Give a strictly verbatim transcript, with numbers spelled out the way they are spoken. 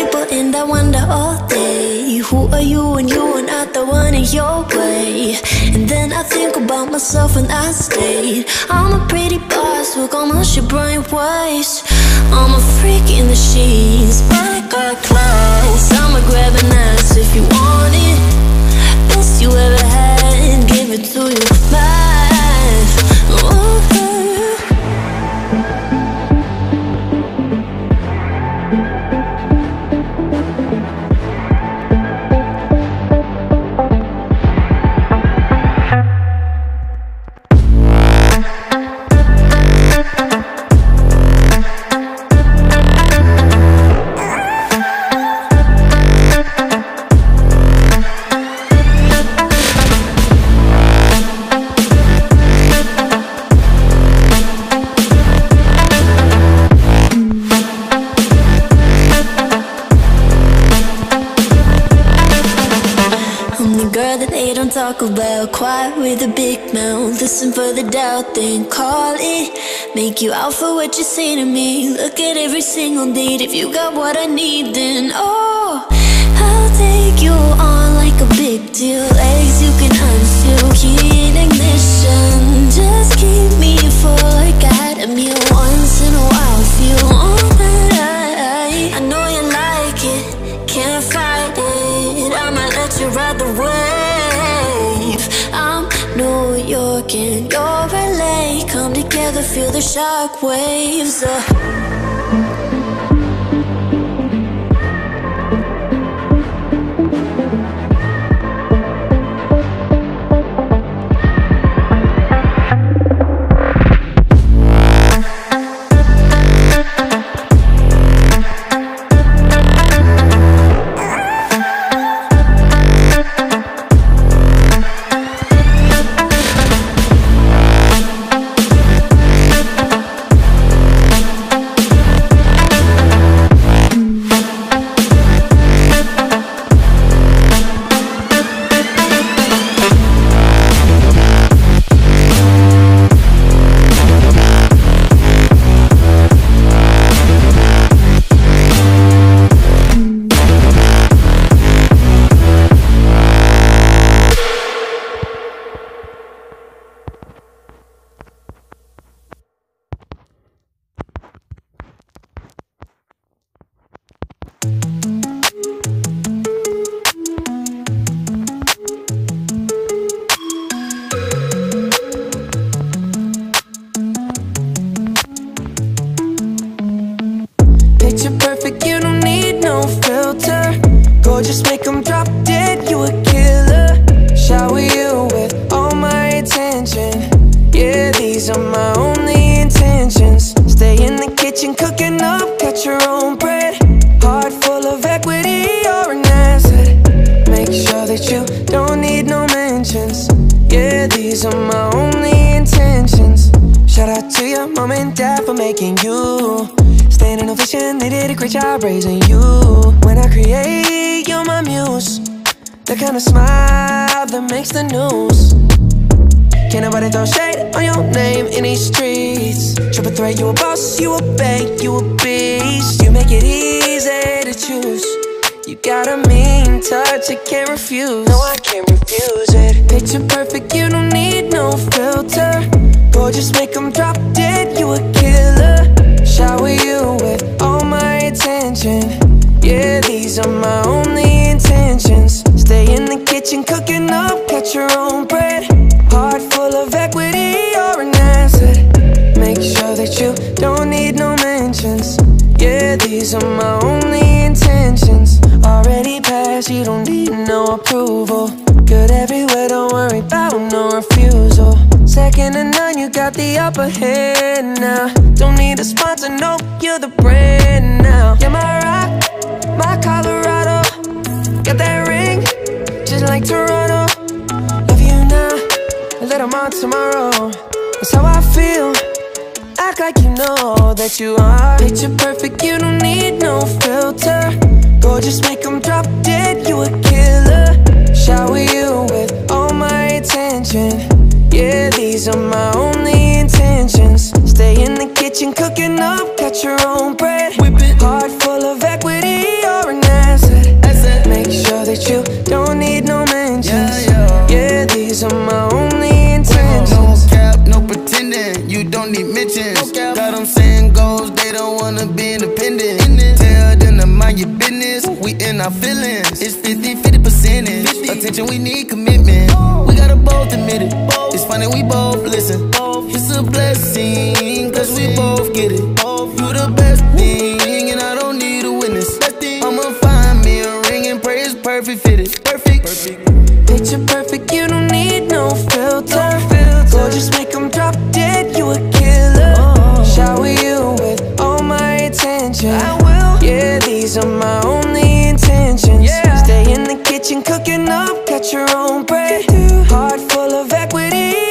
people and I wonder all day, who are you when you are not the one in your way? And then I think about myself when I stayed. I'm a pretty boss, look almost your brain waves. I'm a freak in the sheets, but I got class. I'ma grab an ass if you want it. Best you ever had, give it to you fast. Ooh. Talk about quiet with a big mouth. Listen for the doubt, then call it. Make you out for what you say to me. Look at every single date. If you got what I need, then oh, I'll take you on like a big deal. Legs you can unseal, key in ignition. Just keep me full like I had a meal. Once in a while, feel all that I I know you like it, can't fight it. I'ma let you ride the wave. I'm New York and you're L A. Come together, feel the shock waves. uh. Picture perfect, you don't need no filter. Gorgeous, make them drop dead, you a killer. Shower you with all my attention. Yeah, these are my only intentions. Stay in the kitchen cooking up, got your own bread. Heart full of equity, you're an asset. Make sure that you don't need no mentions. Yeah, these are my only intentions. Shout out to your mom and dad for making you. Standing ovation, they did a great job raising you. When I create, you're my muse. The kind of smile that makes the news. Can't nobody throw shade on your name in these streets. Triple threat, you a boss, you a bank, you a beast. You make it easy to choose. You got a mean touch, I can't refuse. No, I can't refuse it. Picture perfect, you don't need no filter. Gorgeous, make them drop dead, you a killer. Shower you with all my attention. Yeah, these are my only intentions. Stay in the kitchen cooking up, got your own bread. Heart full of equity, you're an asset. Make sure that you don't need no mentions. Yeah, these are my only intentions. Already passed, you don't need no approval. Good everywhere, don't worry about no refusal. Second to none, you got the upper hand now. Don't need a sponsor, no, you're the brand now. You're my rock, my Colorado. Got that ring, just like Toronto. Love you now, a little more tomorrow. That's how I feel, act like you know that you are. Picture perfect, you don't need no filter. Gorgeous, make them drop dead, you a killer. Shower you with all my attention. Yeah, these are my only intentions. Stay in the kitchen cooking up, got your own bread. Heart full of equity, you're an with you, don't need no mentions. Yeah, yeah. Yeah, these are my only intentions. No cap, no pretending, you don't need mentions. Got them saying goals, they don't wanna be independent. Tell them to mind your business, we in our feelings. It's fifty fifty percentage, attention we need commitment. We gotta both admit it, it's funny we both listen. It's a blessing, cause we both get it. You the best thing, and I don't need a witness. I'ma find me a ring and pray it's perfect fitted. Perfect, picture perfect, you don't need no filter. Gorgeous, make them drop dead, you a killer. Shower you with all my attention. I will. Yeah, these are my only intentions. Yeah. Stay in the kitchen cooking up, catch your own bread. Heart full of equity.